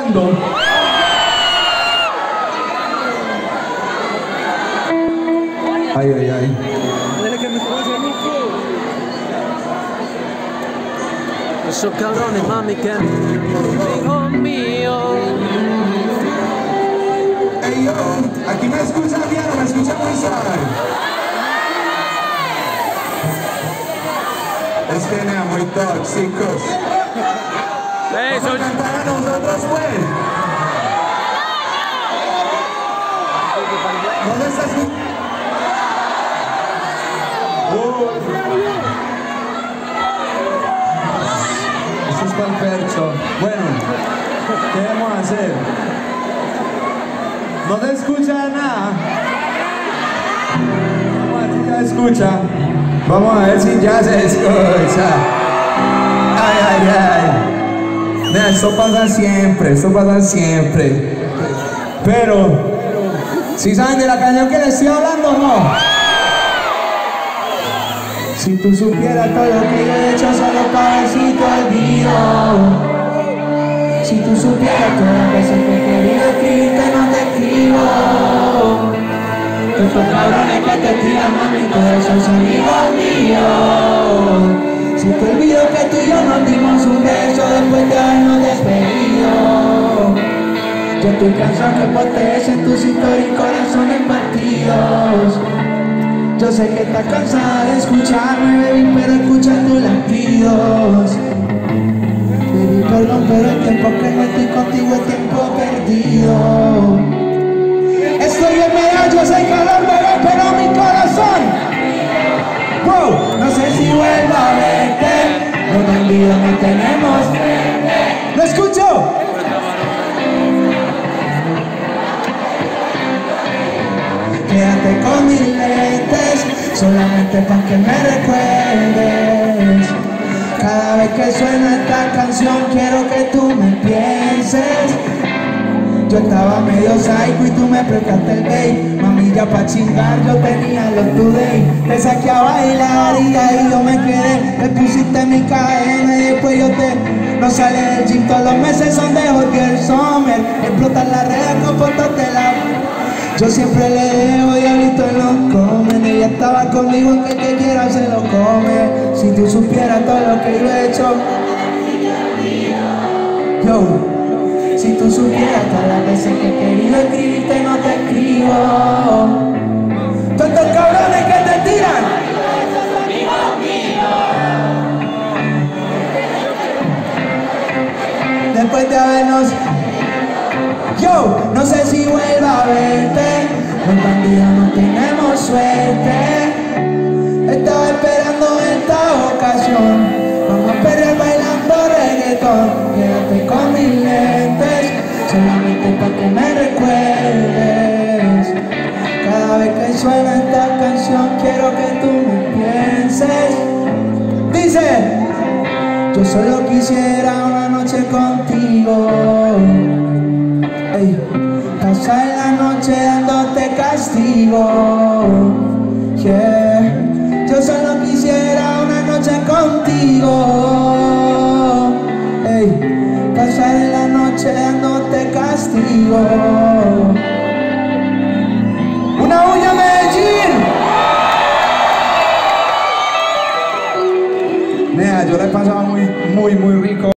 bailando. Ay, ay, ay. Esos cabrones, mami, que hijo mío. Hey, yo, aquí me escuchan bien o me escuchan muy suave. Es que nada, muy tóxicos. Eso. Vamos a cantar a nosotros, pues. ¿Dónde estás? Esto es para el percho. Bueno, ¿qué vamos a hacer? ¿No se escucha nada? Vamos a ver si ya escucha. Vamos a ver si ya se escucha. Ay, ay, ay. Mira, esto pasa siempre. Pero, ¿sí saben de la canción que les estoy hablando o no? Si tú supieras todo lo que yo he hecho solo para ver si te olvido. Si tú supieras todas las veces que he querido escribirte no te escribo. Estos cabrones que te tiran, mami, todos esos amigos míos. Si te olvido que tú y yo nos dimos un beso después de habernos despedido. Yo estoy cansado que postees en tus historias y corazones partidos. Yo sé que estás cansada de escucharme, baby, pero escucha tus latidos. Baby, perdón, pero el tiempo que no estoy contigo es tiempo perdido. Estoy en medallo, sé calor, bebé, pero mi corazón. Wow, no sé si vuelvo a verte. No te olvido, no tenemos. ¿Lo escucho? Quédate con mis lentes, solamente para que me recuerdes. Cada vez que suena esta canción quiero que tú me pienses. Yo estaba medio psycho y tú me prestaste el bait. Mami, ya pa' chingar yo tenía los today. Te saqué a bailar y ahí yo me quedé. Te pusiste mi cadena y después yo te... No sale del gym, todos los meses son de Hot Girl Summer. Explotan las redes con fotos de la... Yo siempre le dejo diablito en los comen. Ella estaba conmigo, en que quiera se lo come. Si tú supieras todo lo que yo he hecho. Yo, si tú supieras todas las veces que he querido escribirte no te escribo. Tantos cabrones que te tiran. Después de habernos... Yo, no sé si vuelva a verte. Los bandidos no tenemos suerte. Estaba esperando esta ocasión. Vamos a perder bailando reggaetón. Quédate con mis lentes, solamente para que me recuerdes. Cada vez que suena esta canción quiero que tú me pienses. Dice: yo solo quisiera una noche contigo. Pasar la noche dándote castigo. Yeah. Yo solo quisiera una noche contigo. Pasar la noche dándote castigo.